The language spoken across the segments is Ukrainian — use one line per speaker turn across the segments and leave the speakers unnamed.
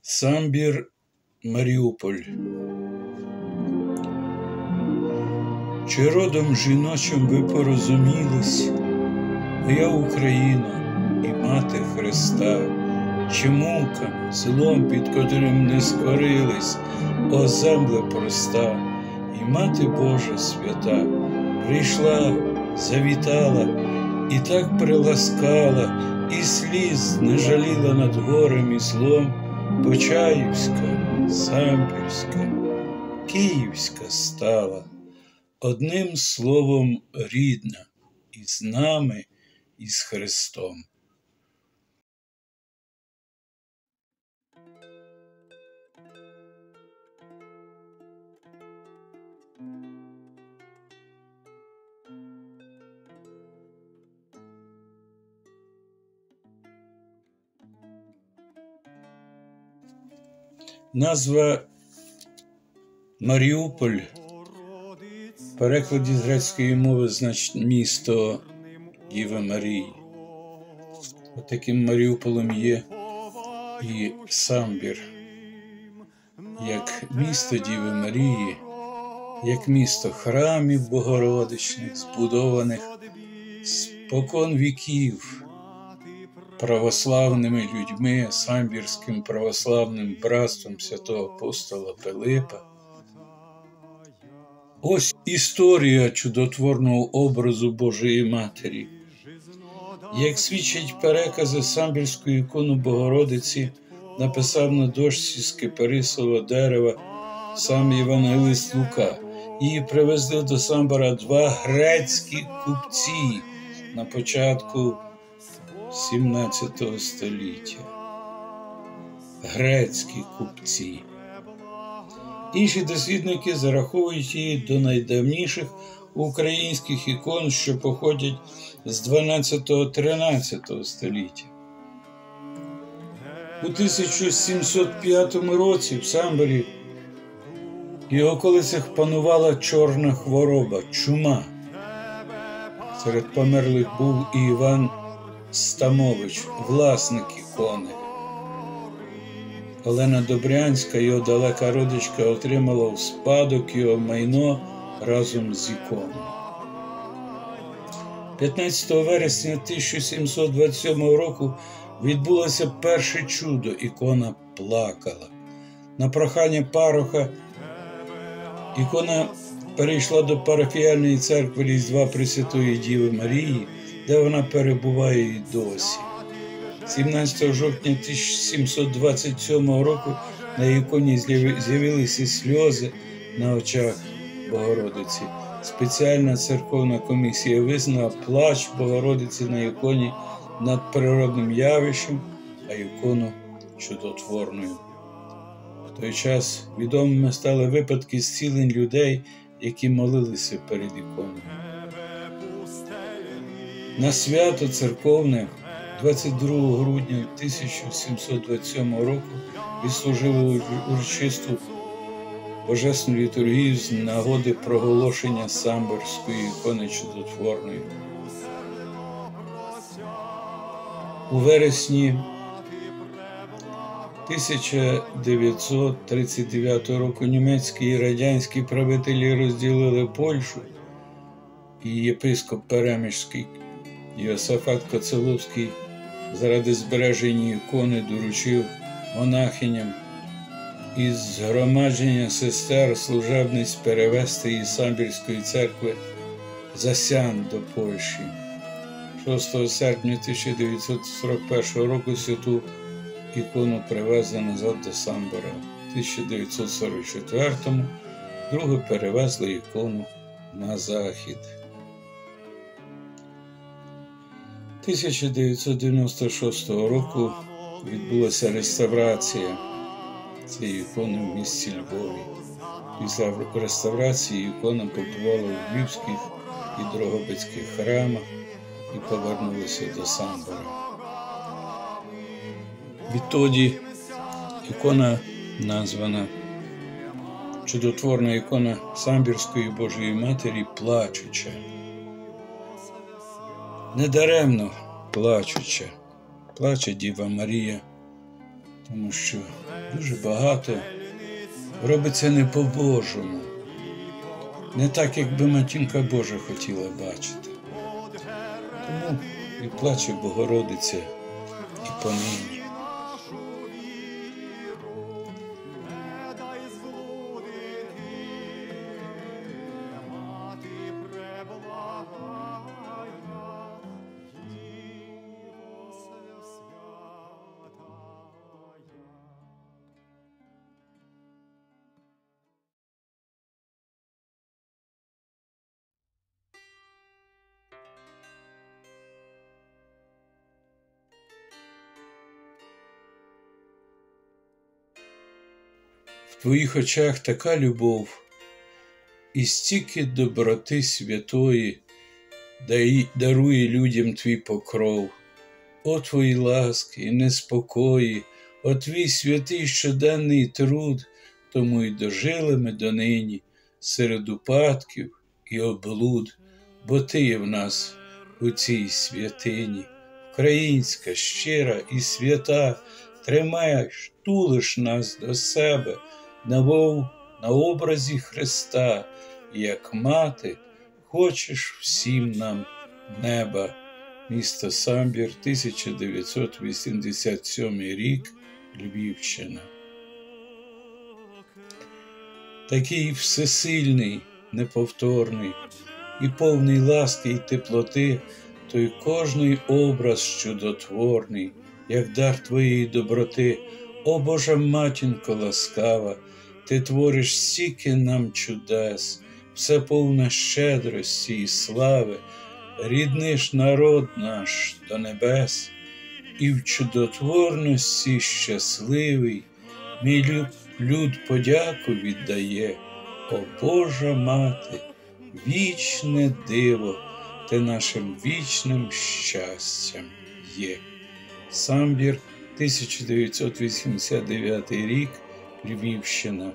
Самбір, Маріуполь. Чи родом жіночим ви порозумілись, моя Україна і мати Христа, чи мукам, злом, під котрим не скорились, о земле проста, і мати Божа свята прийшла, завітала, і так приласкала, і сліз не жаліла над горем і злом. Почаївська, самбірська, київська стала, одним словом рідна, і з нами, і з Христом. Назва Маріуполь в перекладі з грецької мови значить «місто Діви Марії». Таким Маріуполем є і Самбір, як місто Діви Марії, як місто храмів богородичних, збудованих спокон віків православними людьми, самбірським православним братством святого апостола Пилипа. Ось історія чудотворного образу Божої Матері. Як свідчать перекази, самбірську ікону Богородиці написав на дошці з кипарисового дерева сам євангелист Лука. Її привезли до Самбора два грецькі купці на початку 17 століття. Грецькі купці. Інші дослідники зараховують її до найдавніших українських ікон, що походять з 12-13 століття. У 1705 році в Самборі і околицях панувала чорна хвороба – чума. Серед померлих був і Іван Стамович, власник ікони. Олена Добрянська, його далека родичка, отримала в спадок його майно разом з іконою. 15 вересня 1727 року відбулося перше чудо – ікона плакала. На прохання пароха ікона перейшла до парафіяльної церкви Різдва Пресвятої Діви Марії, де вона перебуває і досі. 17 жовтня 1727 року на іконі з'явилися сльози на очах Богородиці. Спеціальна церковна комісія визнала плач Богородиці на іконі надприродним явищем, а ікону чудотворною. В той час відомими стали випадки зцілень людей, які молилися перед іконою. На свято церковне 22 грудня 1727 року відслужили урочисту божественну літургію з нагоди проголошення самборської ікони чудотворної. У вересні 1939 року німецькі і радянські правителі розділили Польщу, і єпископ Перемишльський Йосафат Коцеловський заради збереження ікони доручив монахиням із згромадження сестер служебниць перевезти із Самбірської церкви Засян до Польщі. 6 серпня 1941 року святу ікону привезли назад до Самбора. В 1944-му вдруге перевезли ікону на захід. 1996 року відбулася реставрація цієї ікони в місті Львові. Після реставрації ікона побувала у львівських і дрогобицьких храмах і повернулася до Самбора. Відтоді ікона названа чудотворна ікона Самбірської Божої Матері плачуча. Недаремно плачуча, плаче Діва Марія, Тому що дуже багато робиться не по-божому. Не так, як би Матінка Божа хотіла бачити. Тому і плаче Богородиця і понині. В твоїх очах така любов і стільки доброти святої дарує людям твій покров. О твої ласки і неспокої, о твій святий щоденний труд, тому й дожили ми донині серед упадків і облуд, бо ти є в нас у цій святині. Українська, щира і свята, тримаєш, тулиш нас до себе, на образі Христа, як мати, хочеш всім нам неба. Місто Самбір, 1987 рік, Львівщина. Такий всесильний, неповторний і повний ласки й теплоти, той кожний образ чудотворний, як дар твоєї доброти. О Божа матінко ласкава, ти твориш стільки нам чудес, все повне щедрості і слави, рідниш народ наш до небес, і в чудотворності щасливий мій люд подяку віддає. О Божа мати, вічне диво, ти нашим вічним щастям є. Самбір, 1989 рік, Львівщина.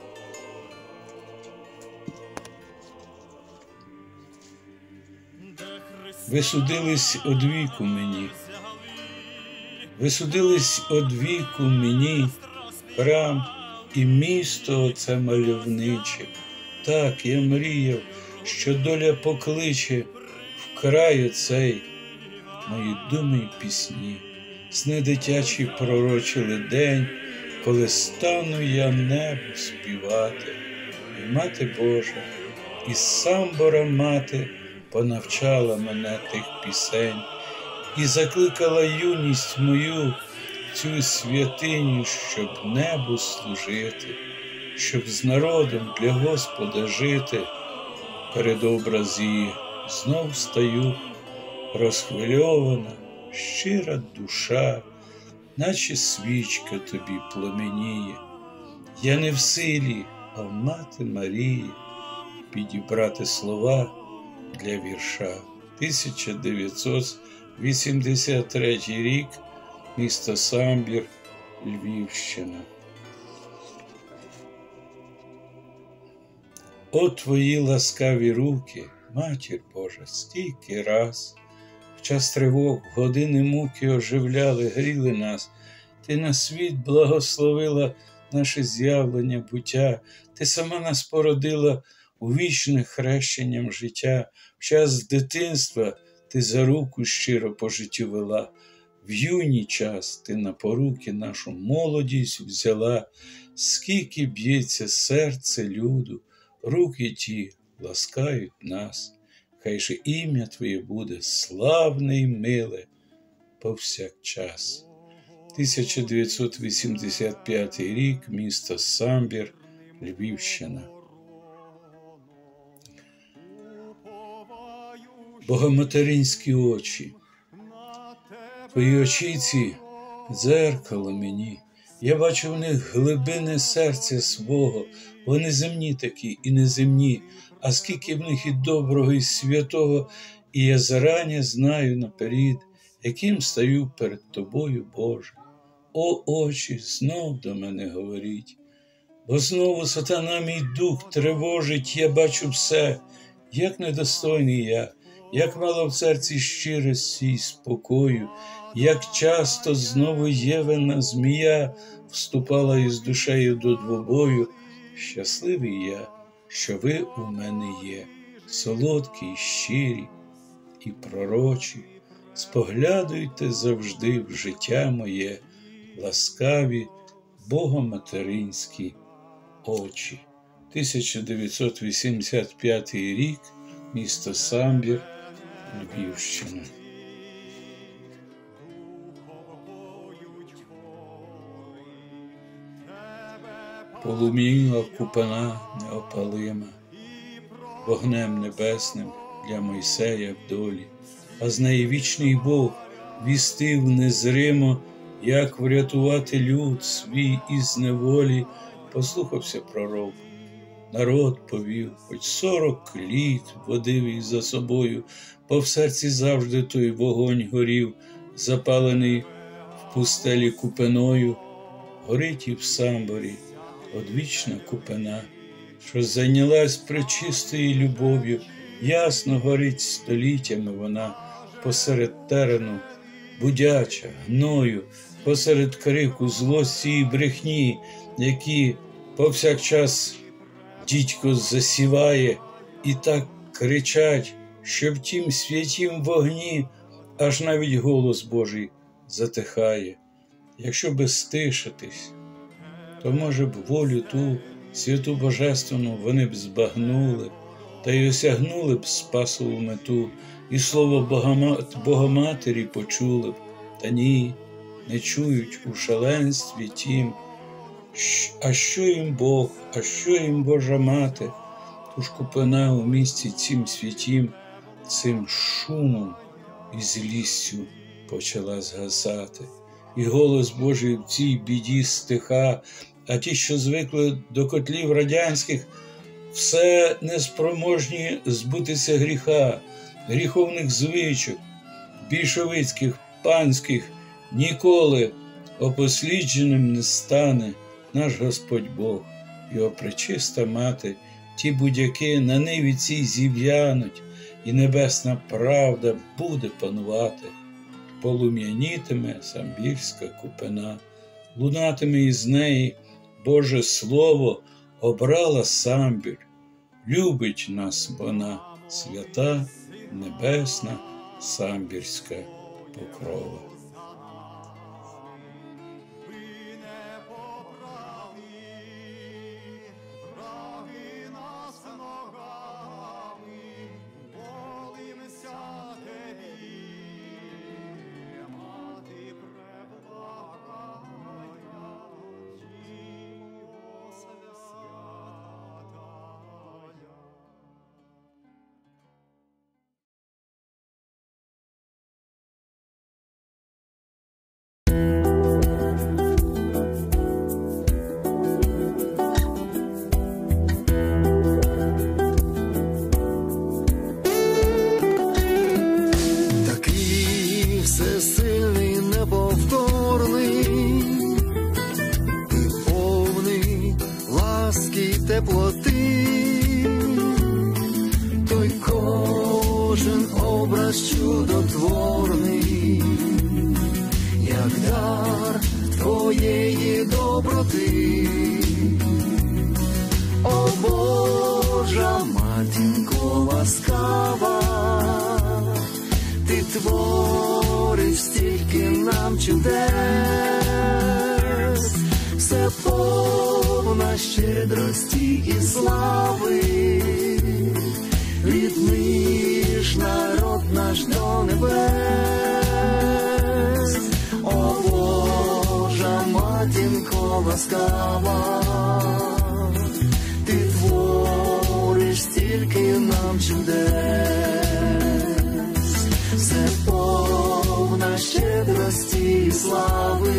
Ви судились одвіку мені, ви судились одвіку мені, храм і місто оце мальовниче. Так, я мріяв, що доля покличе в край оцей мої думи й пісні. Сни дитячі пророчили день, коли стану я небу співати. І Мати Божа, і самбора мати понавчала мене тих пісень і закликала юність мою цю святиню, щоб небу служити, щоб з народом для Господа жити. Перед образ її знов стаю, розхвильована, щира душа, наче свічка тобі пламеніє. Я не в силі, а Мати Марії, підібрати слова для вірша. 1983 рік, місто Самбір, Львівщина. О твої ласкаві руки, Матір Божа, стільки раз, в час тривог, в години муки оживляли, гріли нас. Ти на світ благословила наше з'явлення, буття. Ти сама нас породила у вічне хрещенням життя. В час дитинства ти за руку щиро по життю вела. В юній час ти на поруки нашу молодість взяла. Скільки б'ється серце люду, руки ті ласкають нас. Хай же ім'я твоє буде славне й миле повсякчас. 1985 рік, місто Самбір, Львівщина. Богоматеринські очі, твої очіці дзеркало мені, я бачу в них глибини серця свого, вони земні такі і неземні, а скільки в них і доброго, і святого, і я зарані знаю наперед, яким стаю перед тобою, Боже. О, очі, знов до мене говоріть, бо знову сатана мій дух тривожить, я бачу все, як недостойний я, як мало в серці щирості й спокою, як часто знову євена змія вступала із душею до двобою. Щасливий я, що ви у мене є, солодкі, щирі і пророчі. Споглядуйте завжди в життя моє, ласкаві богоматеринські очі. 1985 рік, місто Самбір, Львівщина. Полум'яніла купина неопалима, вогнем небесним для Мойсея в долі, а з неї вічний Бог вістив незримо, як врятувати люд свій із неволі. Послухався пророк, народ повів, хоч 40 літ водив їх за собою, бо в серці завжди той вогонь горів, запалений в пустелі купиною. Горить і в Самборі одвічна купина, що зайнялась пречистою любов'ю, ясно горить століттями вона, посеред терену будяча, гною, посеред крику, злості і брехні, які повсякчас дідько засіває, і так кричать, що в тім святім вогні аж навіть голос Божий затихає. Якщо би стишитись, то, може б, волю ту святу божественну вони б збагнули, та й осягнули б спасову мету, і слово Богоматері почули б, та ні, не чують у шаленстві тім. А що їм Бог, а що їм Божа Мати? Тож купина у місті цім святім, цим шумом і злістю почала згасати. І голос Божий в цій біді стиха, а ті, що звикли до котлів радянських, все неспроможні збутися гріха, гріховних звичок, більшовицьких, панських, ніколи опослідженим не стане наш Господь Бог, його пречиста мати. Ті будяки на ниві цій зів'януть, і небесна правда буде панувати. Полум'янітиме самбірська купина, лунатиме із неї Боже Слово, обрала Самбір. Любить нас вона, свята, небесна, самбірська покрова.
Теплоти, той кожен образ чудотворний, як дар твоєї доброти. О Божа матінко ласкава, ти твориш стільки нам чудес, все повна щедрості і слави, відмиш народ наш до небес. О Божа матінко ласкава, ти твориш стільки нам чудес, все повна щедрості і слави,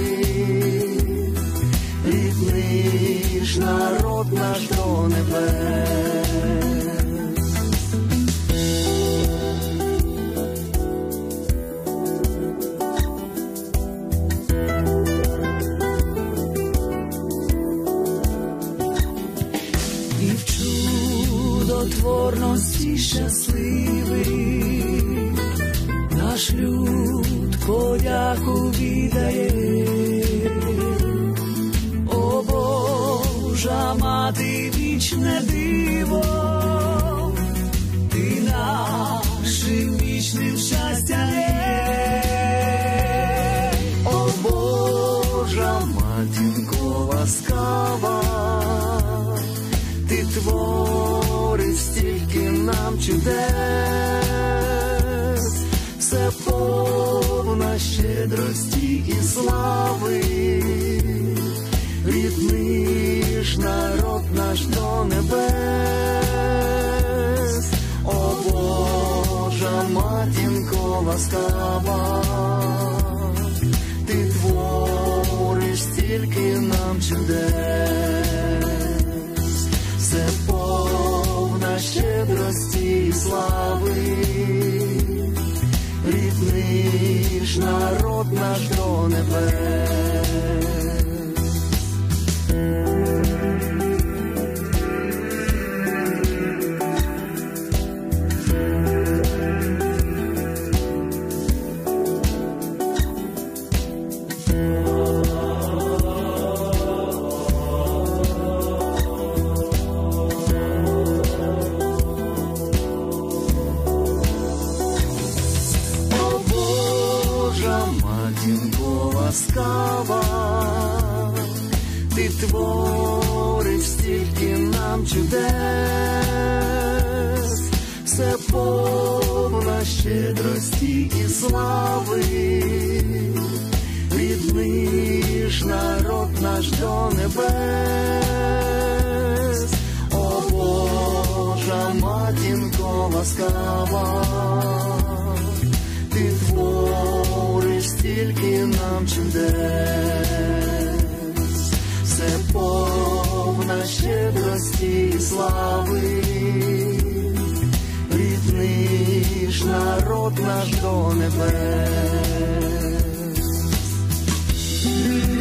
відмиш народ наш до небес. І в чудотворності щасливий, наш наш люд подяку віддає. О Божа мати, вічне диво, ти нашим вічним щастям є. О Божа матінко ласкава, ти твориш стільки нам чудес, все повна щедрості і слави, рідниш народ наш до небес. О Божа матінко ласкава, ти твориш стільки нам чудес, все повна щедрості і слави, рідниш народ наш до небес. Матінко ласкава, ти твориш стільки нам чудес, все повна щедрості і слави, рідниш народ наш до небес. О Божа матінко ласкава, ти твориш стільки нам чудес, все повна щедрості і слави, рідниш народ наш до небес.